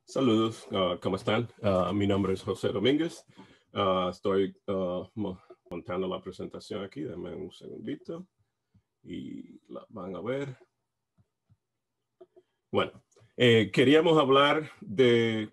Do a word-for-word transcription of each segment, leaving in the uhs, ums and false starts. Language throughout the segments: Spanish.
Saludos, uh, ¿cómo están? Uh, mi nombre es José Domínguez. Uh, estoy uh, montando la presentación aquí. Denme un segundito y la van a ver. Bueno, eh, queríamos hablar de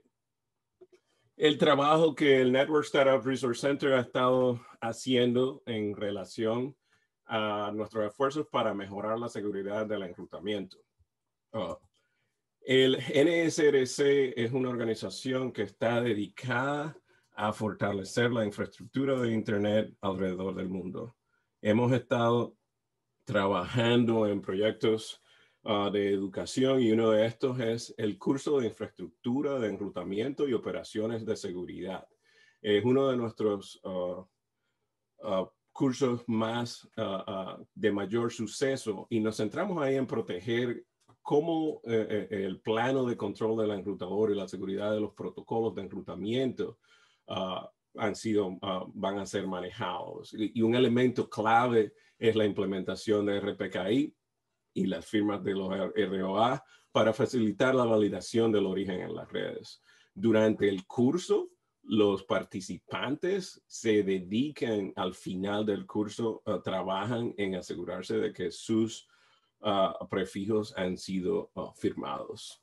el trabajo que el Network Startup Resource Center ha estado haciendo en relación a nuestros esfuerzos para mejorar la seguridad del enrutamiento. Uh, El N S R C es una organización que está dedicada a fortalecer la infraestructura de Internet alrededor del mundo. Hemos estado trabajando en proyectos uh, de educación y uno de estos es el curso de infraestructura de enrutamiento y operaciones de seguridad. Es uno de nuestros uh, uh, cursos más uh, uh, de mayor suceso y nos centramos ahí en proteger cómo eh, el plano de control del enrutador y la seguridad de los protocolos de enrutamiento uh, han sido, uh, van a ser manejados. Y, y un elemento clave es la implementación de R P K I y las firmas de los R O A para facilitar la validación del origen en las redes. Durante el curso, los participantes se dedican al final del curso, uh, trabajan en asegurarse de que sus Uh, prefijos han sido uh, firmados.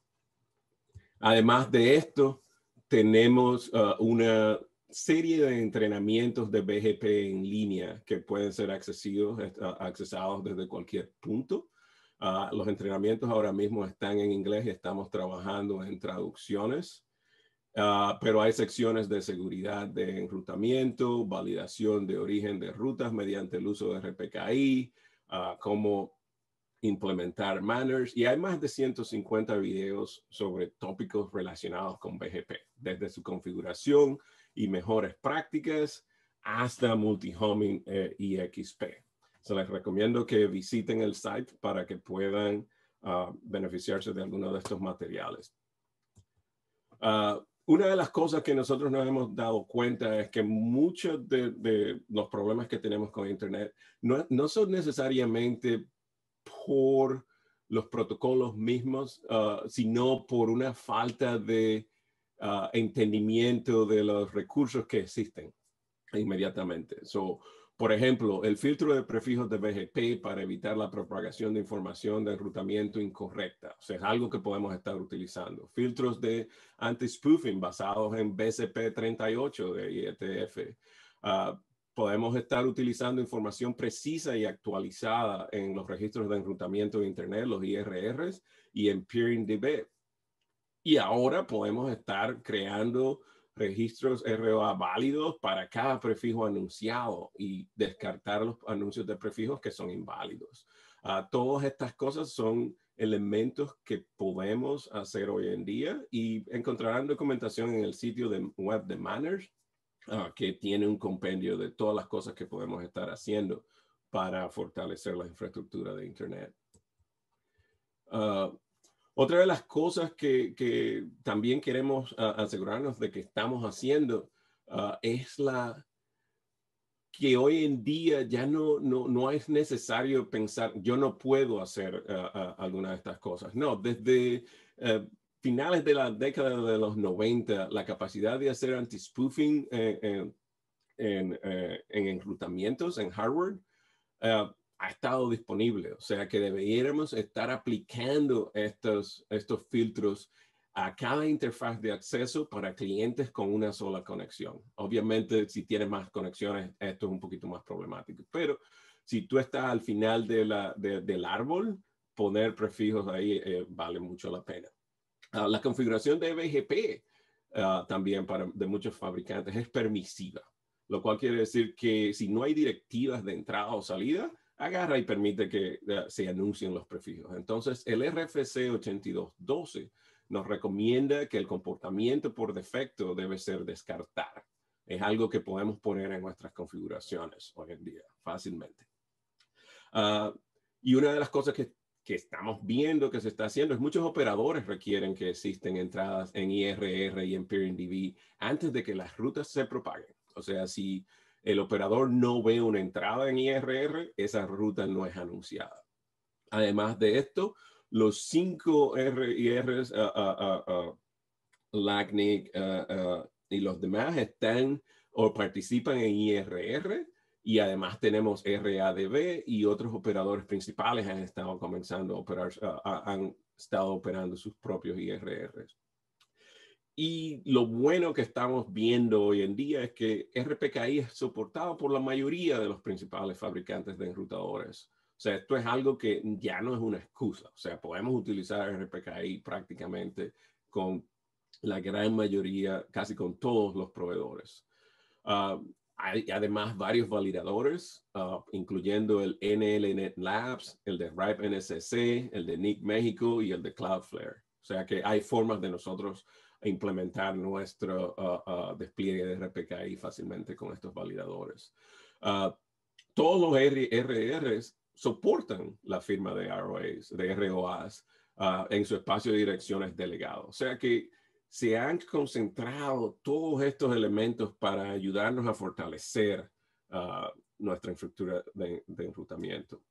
Además de esto, tenemos uh, una serie de entrenamientos de B G P en línea que pueden ser accesidos, uh, accesados desde cualquier punto. Uh, los entrenamientos ahora mismo están en inglés y estamos trabajando en traducciones, uh, pero hay secciones de seguridad de enrutamiento, validación de origen de rutas mediante el uso de R P K I, uh, como implementar manners, y hay más de ciento cincuenta videos sobre tópicos relacionados con B G P, desde su configuración y mejores prácticas hasta multi-homing eh, y X P. Se les recomiendo que visiten el site para que puedan uh, beneficiarse de algunos de estos materiales. Uh, una de las cosas que nosotros nos hemos dado cuenta es que muchos de, de los problemas que tenemos con Internet no, no son necesariamente por los protocolos mismos, uh, sino por una falta de uh, entendimiento de los recursos que existen inmediatamente. So, por ejemplo, el filtro de prefijos de B G P para evitar la propagación de información de enrutamiento incorrecta. O sea, es algo que podemos estar utilizando. Filtros de anti-spoofing basados en B C P treinta y ocho de I E T F. Uh, Podemos estar utilizando información precisa y actualizada en los registros de enrutamiento de Internet, los I R Rs, y en PeeringDB. Y ahora podemos estar creando registros R O A válidos para cada prefijo anunciado y descartar los anuncios de prefijos que son inválidos. Uh, todas estas cosas son elementos que podemos hacer hoy en día y encontrarán documentación en el sitio de web de Manners, Uh, que tiene un compendio de todas las cosas que podemos estar haciendo para fortalecer la infraestructura de Internet. Uh, otra de las cosas que, que también queremos uh, asegurarnos de que estamos haciendo uh, es la que hoy en día ya no, no, no es necesario pensar, yo no puedo hacer uh, uh, alguna de estas cosas. No, desde uh, finales de la década de los noventa, la capacidad de hacer anti-spoofing eh, eh, en, eh, en enrutamientos, en hardware, uh, ha estado disponible. O sea que deberíamos estar aplicando estos, estos filtros a cada interfaz de acceso para clientes con una sola conexión. Obviamente, si tienes más conexiones, esto es un poquito más problemático. Pero si tú estás al final de la, de, del árbol, poner prefijos ahí eh, vale mucho la pena. Uh, la configuración de B G P uh, también para, de muchos fabricantes es permisiva, lo cual quiere decir que si no hay directivas de entrada o salida, agarra y permite que uh, se anuncien los prefijos. Entonces, el R F C ochenta y dos doce nos recomienda que el comportamiento por defecto debe ser descartar. Es algo que podemos poner en nuestras configuraciones hoy en día fácilmente. Uh, y una de las cosas que que estamos viendo que se está haciendo es muchos operadores requieren que existen entradas en I R R y en PeeringDB antes de que las rutas se propaguen. O sea, si el operador no ve una entrada en I R R, esa ruta no es anunciada. Además de esto, los cinco R I Rs uh, uh, uh, uh, LACNIC uh, uh, y los demás están o participan en I R R, y además tenemos R A D B y otros operadores principales han estado comenzando a operar, uh, han estado operando sus propios I R Rs. Y lo bueno que estamos viendo hoy en día es que R P K I es soportado por la mayoría de los principales fabricantes de enrutadores. O sea, esto es algo que ya no es una excusa. O sea, podemos utilizar R P K I prácticamente con la gran mayoría, casi con todos los proveedores. Uh, hay además varios validadores, uh, incluyendo el N L Net Labs, el de RIPE N S C, el de N I C México y el de Cloudflare. O sea que hay formas de nosotros implementar nuestro uh, uh, despliegue de R P K I fácilmente con estos validadores. Uh, todos los R R Rs soportan la firma de R O As, de R O As uh, en su espacio de direcciones delegado. O sea que se han concentrado todos estos elementos para ayudarnos a fortalecer uh, nuestra infraestructura de, de enrutamiento.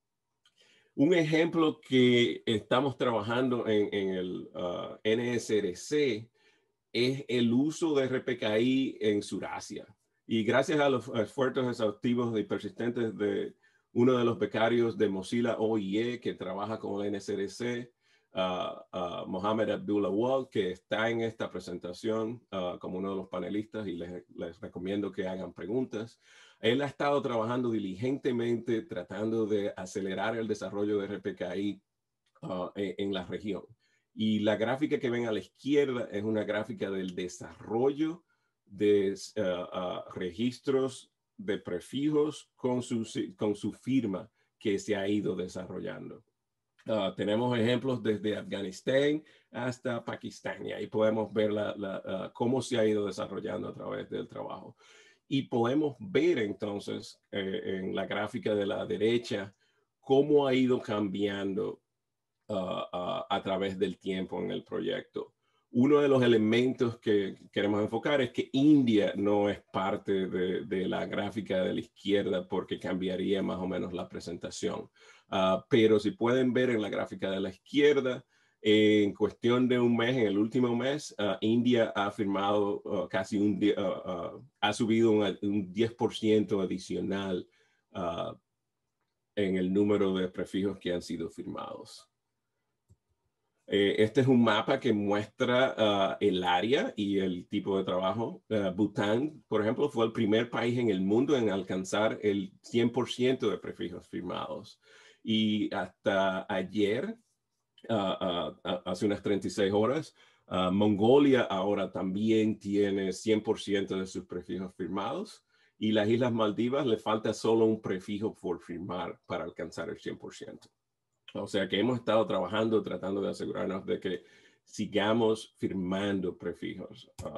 Un ejemplo que estamos trabajando en, en el uh, N S R C es el uso de R P K I en Surasia. Y gracias a los esfuerzos exhaustivos y persistentes de uno de los becarios de Mozilla O I E que trabaja con el N S R C, Uh, uh, Mohamed Abdullah, que está en esta presentación uh, como uno de los panelistas, y les, les recomiendo que hagan preguntas. Él ha estado trabajando diligentemente tratando de acelerar el desarrollo de R P K I uh, en, en la región. Y la gráfica que ven a la izquierda es una gráfica del desarrollo de uh, uh, registros de prefijos con su, con su firma que se ha ido desarrollando. Uh, tenemos ejemplos desde Afganistán hasta Pakistán, y ahí podemos ver la, la, uh, cómo se ha ido desarrollando a través del trabajo. Y podemos ver entonces eh, en la gráfica de la derecha cómo ha ido cambiando uh, uh, a través del tiempo en el proyecto. Uno de los elementos que queremos enfocar es que India no es parte de, de la gráfica de la izquierda porque cambiaría más o menos la presentación. Uh, pero si pueden ver en la gráfica de la izquierda, eh, en cuestión de un mes, en el último mes, uh, India ha firmado uh, casi un, uh, uh, ha subido un, un diez por ciento adicional uh, en el número de prefijos que han sido firmados. Eh, este es un mapa que muestra uh, el área y el tipo de trabajo. Uh, Bután, por ejemplo, fue el primer país en el mundo en alcanzar el cien por ciento de prefijos firmados. Y hasta ayer, uh, uh, hace unas treinta y seis horas, uh, Mongolia ahora también tiene cien por ciento de sus prefijos firmados. Y las Islas Maldivas le falta solo un prefijo por firmar para alcanzar el cien por ciento. O sea que hemos estado trabajando, tratando de asegurarnos de que sigamos firmando prefijos. Uh,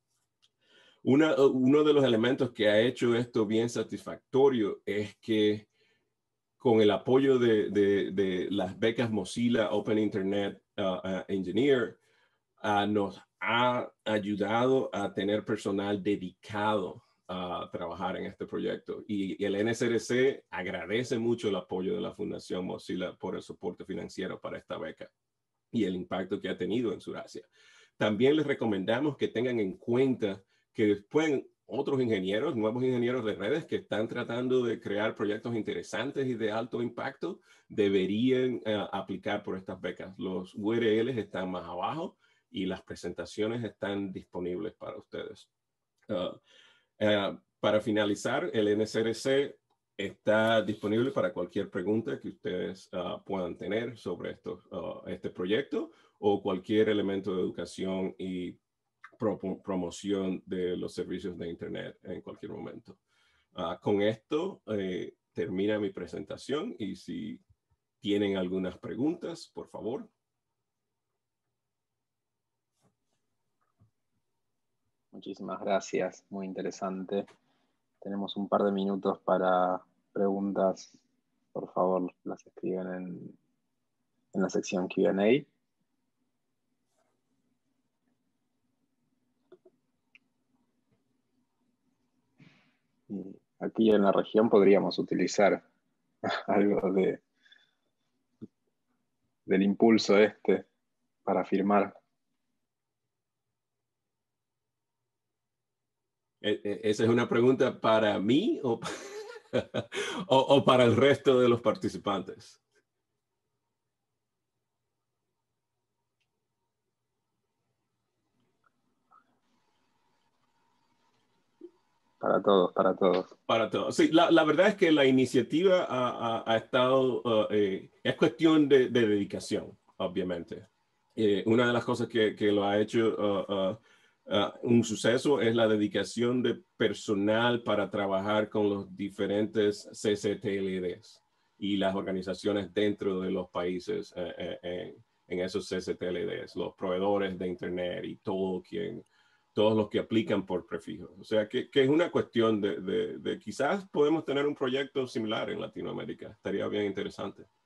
una, uno de los elementos que ha hecho esto bien satisfactorio es que con el apoyo de, de, de las becas Mozilla Open Internet uh, uh, Engineer, uh, nos ha ayudado a tener personal dedicado a trabajar en este proyecto. Y, y el N S R C agradece mucho el apoyo de la Fundación Mozilla por el soporte financiero para esta beca y el impacto que ha tenido en Surasia. También les recomendamos que tengan en cuenta que después otros ingenieros, nuevos ingenieros de redes que están tratando de crear proyectos interesantes y de alto impacto, deberían uh, aplicar por estas becas. Los U R Ls están más abajo y las presentaciones están disponibles para ustedes. Uh, uh, para finalizar, el N S R C está disponible para cualquier pregunta que ustedes uh, puedan tener sobre esto, uh, este proyecto o cualquier elemento de educación y pro promoción de los servicios de Internet en cualquier momento. Uh, con esto eh, termina mi presentación, y si tienen algunas preguntas, por favor. Muchísimas gracias, muy interesante. Tenemos un par de minutos para preguntas. Por favor, las escriben en, en la sección Q and A. Y aquí en la región podríamos utilizar algo de, del impulso este para firmar. ¿Esa es una pregunta para mí o, o, o para el resto de los participantes? Para todos, para todos. Para todos. Sí, la, la verdad es que la iniciativa ha, ha, ha estado, uh, eh, es cuestión de, de dedicación, obviamente. Eh, una de las cosas que, que lo ha hecho uh, uh, uh, un suceso es la dedicación de personal para trabajar con los diferentes C C T L Ds y las organizaciones dentro de los países eh, eh, en, en esos C C T L Ds, los proveedores de Internet y todo quien... todos los que aplican por prefijo. O sea, que, que es una cuestión de, de, de quizás podemos tener un proyecto similar en Latinoamérica. Estaría bien interesante.